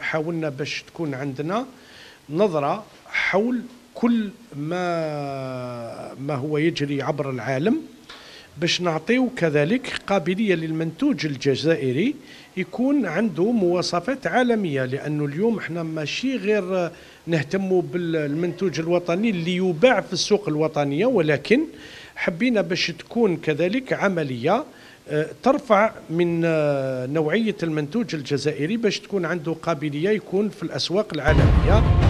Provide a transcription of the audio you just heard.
حاولنا باش تكون عندنا نظرة حول كل ما هو يجري عبر العالم، باش نعطيو كذلك قابلية للمنتوج الجزائري يكون عنده مواصفات عالمية، لأنه اليوم احنا ماشي غير نهتموا بالمنتوج الوطني اللي يباع في السوق الوطنية، ولكن حبينا باش تكون كذلك عملية ترفع من نوعية المنتوج الجزائري باش تكون عنده قابلية يكون في الأسواق العالمية.